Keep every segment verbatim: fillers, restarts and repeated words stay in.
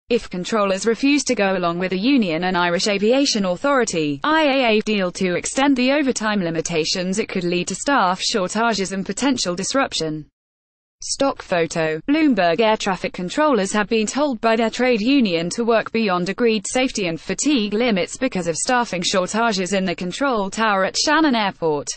If controllers refuse to go along with the union and Irish Aviation Authority (I A A) deal to extend the overtime limitations, it could lead to staff shortages and potential disruption. Stock photo. Bloomberg Air traffic controllers have been told by their trade union to work beyond agreed safety and fatigue limits because of staffing shortages in the control tower at Shannon Airport.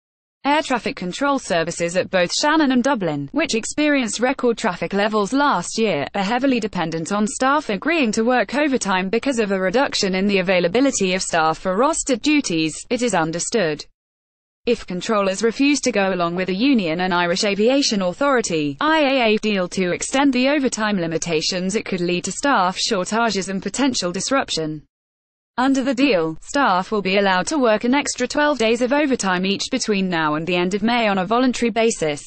Air traffic control services at both Shannon and Dublin, which experienced record traffic levels last year, are heavily dependent on staff agreeing to work overtime because of a reduction in the availability of staff for rostered duties, it is understood. If controllers refuse to go along with the union and Irish Aviation Authority (I A A) deal to extend the overtime limitations, it could lead to staff shortages and potential disruption. Under the deal, staff will be allowed to work an extra twelve days of overtime each between now and the end of May on a voluntary basis.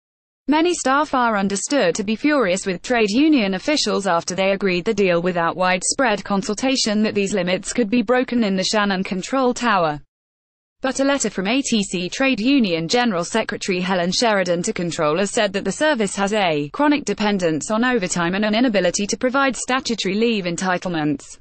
Many staff are understood to be furious with trade union officials after they agreed the deal without widespread consultation that these limits could be broken in the Shannon control tower. But a letter from A T C Trade Union General Secretary Helen Sheridan to controllers said that the service has a chronic dependence on overtime and an inability to provide statutory leave entitlements.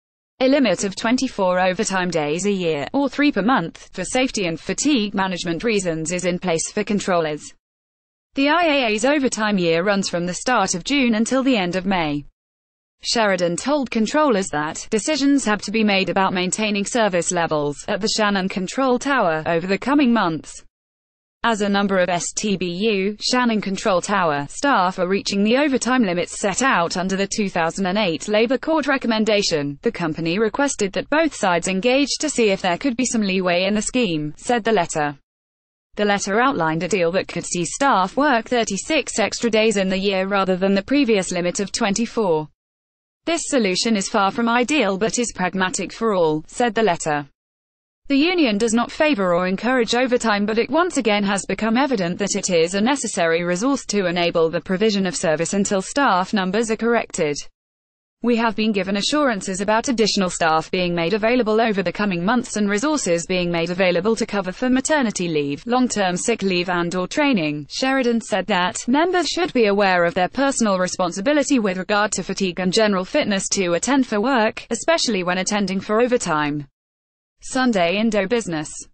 A limit of twenty-four overtime days a year, or three per month, for safety and fatigue management reasons is in place for controllers. The I A A's overtime year runs from the start of June until the end of May. Sheridan told controllers that decisions have to be made about maintaining service levels at the Shannon Control Tower over the coming months. As a number of S T B U, Shannon Control Tower, staff are reaching the overtime limits set out under the two thousand eight Labour Court recommendation, the company requested that both sides engage to see if there could be some leeway in the scheme, said the letter. The letter outlined a deal that could see staff work thirty-six extra days in the year rather than the previous limit of twenty-four. This solution is far from ideal but is pragmatic for all, said the letter. The union does not favour or encourage overtime, but it once again has become evident that it is a necessary resource to enable the provision of service until staff numbers are corrected. We have been given assurances about additional staff being made available over the coming months and resources being made available to cover for maternity leave, long-term sick leave and or training. Sheridan said that members should be aware of their personal responsibility with regard to fatigue and general fitness to attend for work, especially when attending for overtime. Sunday Indo Business.